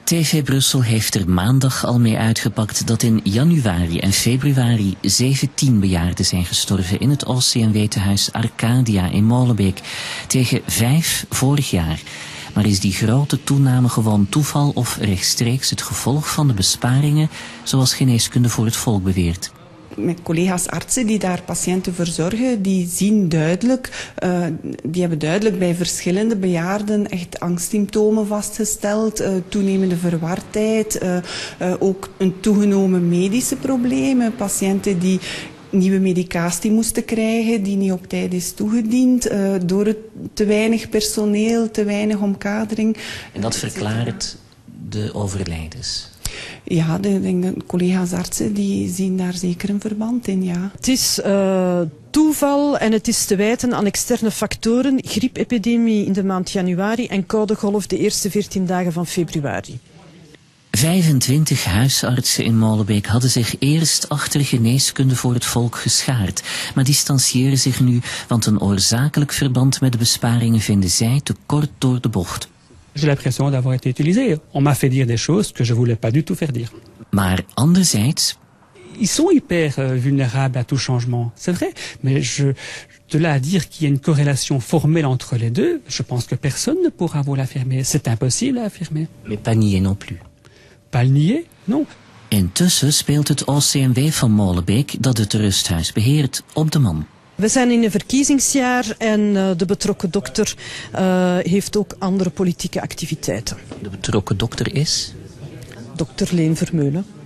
TV Brussel heeft er maandag al mee uitgepakt dat in januari en februari 17 bejaarden zijn gestorven in het OCMW-tehuis Arcadia in Molenbeek, tegen 5 vorig jaar. Maar is die grote toename gewoon toeval of rechtstreeks het gevolg van de besparingen, zoals Geneeskunde voor het Volk beweert? Mijn collega's artsen die daar patiënten verzorgen, die zien duidelijk, die hebben duidelijk bij verschillende bejaarden echt angstsymptomen vastgesteld, toenemende verwardheid, ook een toegenomen medische problemen, patiënten die nieuwe medicatie moesten krijgen, die niet op tijd is toegediend, door het te weinig personeel, te weinig omkadering. En dat verklaart de overlijdens? Ja, de collega's artsen die zien daar zeker een verband in, ja. Het is toeval en het is te wijten aan externe factoren, griepepidemie in de maand januari en koude golf de eerste 14 dagen van februari. 25 huisartsen in Molenbeek hadden zich eerst achter Geneeskunde voor het Volk geschaard, maar distancieren zich nu, want een oorzakelijk verband met de besparingen vinden zij te kort door de bocht. J'ai l'impression d'avoir été utilisé. On m'a fait dire des choses que je voulais pas du tout faire dire. Maar anderzijds, Ils sont hyper vulnérables à tout changement, c'est vrai. Mais de là à dire qu'il y a une corrélation formelle entre les deux, je pense que personne ne pourra vous l'affirmer. C'est impossible à affirmer. mais pas nier non plus. Pas le nier, non. Intussen speelt het OCMW van Molenbeek, dat het rusthuis beheert, op de man. We zijn in een verkiezingsjaar en de betrokken dokter heeft ook andere politieke activiteiten. De betrokken dokter is? Dokter Leen Vermeulen.